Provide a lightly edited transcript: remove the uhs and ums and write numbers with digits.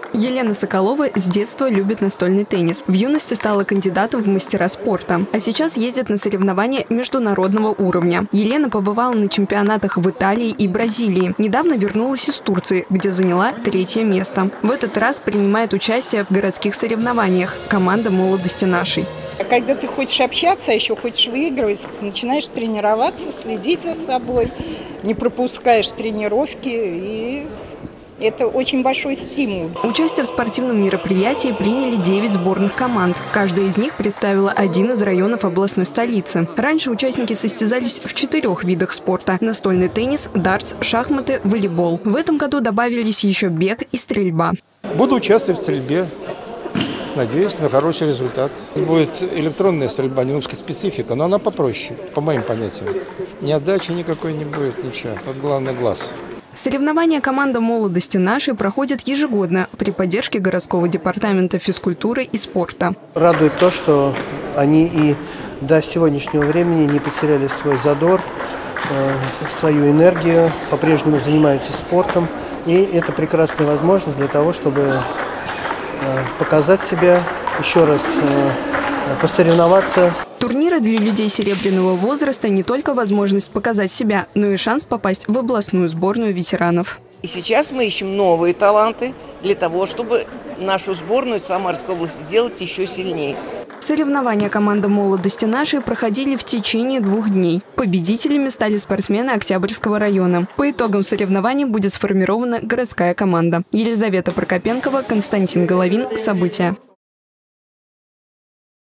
Елена Соколова с детства любит настольный теннис. В юности стала кандидатом в мастера спорта, а сейчас ездит на соревнования международного уровня. Елена побывала на чемпионатах в Италии и Бразилии. Недавно вернулась из Турции, где заняла 3-е место. В этот раз принимает участие в городских соревнованиях команда молодости нашей. Когда ты хочешь общаться, а еще хочешь выигрывать, начинаешь тренироваться, следить за собой, не пропускаешь тренировки, и это очень большой стимул. Участие в спортивном мероприятии приняли 9 сборных команд. Каждая из них представила один из районов областной столицы. Раньше участники состязались в 4 видах спорта – настольный теннис, дартс, шахматы, волейбол. В этом году добавились еще бег и стрельба. Буду участвовать в стрельбе. Надеюсь на хороший результат. Будет электронная стрельба, немножко специфика, но она попроще, по моим понятиям. Ни отдачи никакой не будет, ничего. Тут главный глаз. Соревнования команда молодости нашей проходят ежегодно при поддержке городского департамента физкультуры и спорта. Радует то, что они и до сегодняшнего времени не потеряли свой задор, свою энергию, по-прежнему занимаются спортом. И это прекрасная возможность для того, чтобы показать себя, еще раз посоревноваться. Турниры для людей серебряного возраста не только возможность показать себя, но и шанс попасть в областную сборную ветеранов. И сейчас мы ищем новые таланты для того, чтобы нашу сборную Самарской области сделать еще сильнее. Соревнования команды молодости нашей проходили в течение 2 дней. Победителями стали спортсмены Октябрьского района. По итогам соревнований будет сформирована городская команда. Елизавета Прокопенкова, Константин Головин. События.